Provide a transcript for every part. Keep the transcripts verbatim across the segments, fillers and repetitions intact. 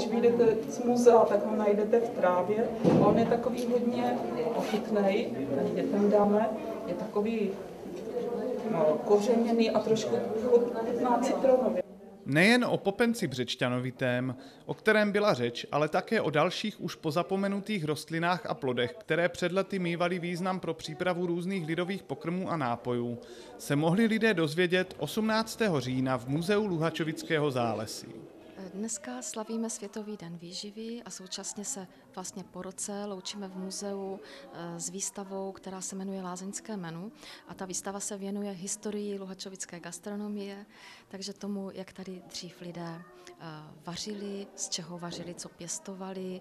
když vyjdete z muzea, tak ho najdete v trávě. A on je takový hodně ochutnej, tady dětem dáme, je takový no, kořeněný a trošku chutná citronově. Nejen o popenci břečťanovitém, o kterém byla řeč, ale také o dalších už pozapomenutých rostlinách a plodech, které před lety mívaly význam pro přípravu různých lidových pokrmů a nápojů, se mohli lidé dozvědět osmnáctého října v Muzeu Luhačovického zálesí. Dneska slavíme Světový den výživy a současně se vlastně po roce loučíme v muzeu s výstavou, která se jmenuje Lázeňské menu. A ta výstava se věnuje historii luhačovické gastronomie, takže tomu, jak tady dřív lidé vařili, z čeho vařili, co pěstovali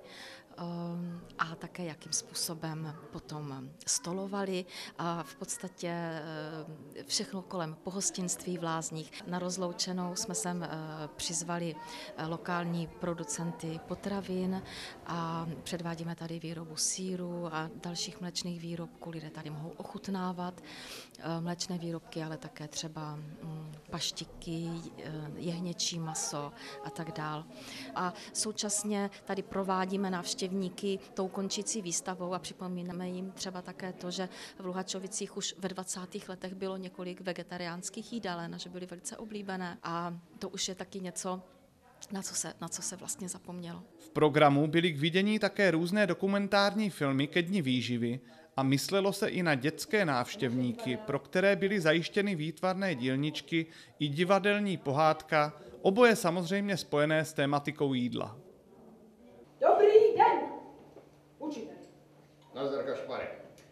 a také jakým způsobem potom stolovali. A v podstatě všechno kolem pohostinství v Lázních. Na rozloučenou jsme sem přizvali lokální producenty potravin a předvádíme tady výrobu sýru a dalších mléčných výrobků. Lidé tady mohou ochutnávat mléčné výrobky, ale také třeba paštiky, jehněčí maso a tak dál. A současně tady provádíme návštěvníky tou končící výstavou a připomínáme jim třeba také to, že v Luhačovicích už ve dvacátých letech bylo několik vegetariánských jídelen, že byly velice oblíbené a to už je taky něco, Na co, se, na co se vlastně zapomnělo. V programu byly k vidění také různé dokumentární filmy ke dni výživy a myslelo se i na dětské návštěvníky, pro které byly zajištěny výtvarné dílničky i divadelní pohádka, oboje samozřejmě spojené s tématikou jídla. Dobrý den, učitel. Nazdar, Kašpare.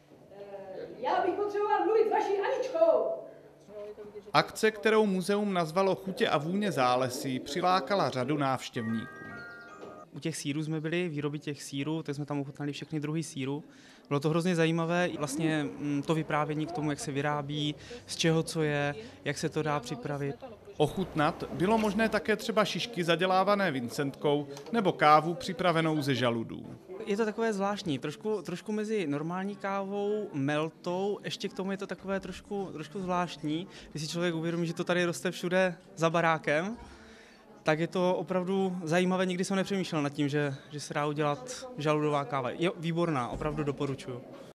Já bych potřeboval mluvit s vaší Aničkou. Akce, kterou muzeum nazvalo Chutě a vůně zálesí, přilákala řadu návštěvníků. U těch sýrů jsme byli, výroby těch sýrů, tak jsme tam ochutnali všechny druhy sýrů. Bylo to hrozně zajímavé, vlastně to vyprávění k tomu, jak se vyrábí, z čeho co je, jak se to dá připravit. Ochutnat bylo možné také třeba šišky zadělávané Vincentkou nebo kávu připravenou ze žaludů. Je to takové zvláštní, trošku, trošku mezi normální kávou, meltou, ještě k tomu je to takové trošku, trošku zvláštní. Když si člověk uvědomí, že to tady roste všude za barákem, tak je to opravdu zajímavé, nikdy jsem nepřemýšlel nad tím, že, že se dá udělat žaludová káva. Je výborná, opravdu doporučuji.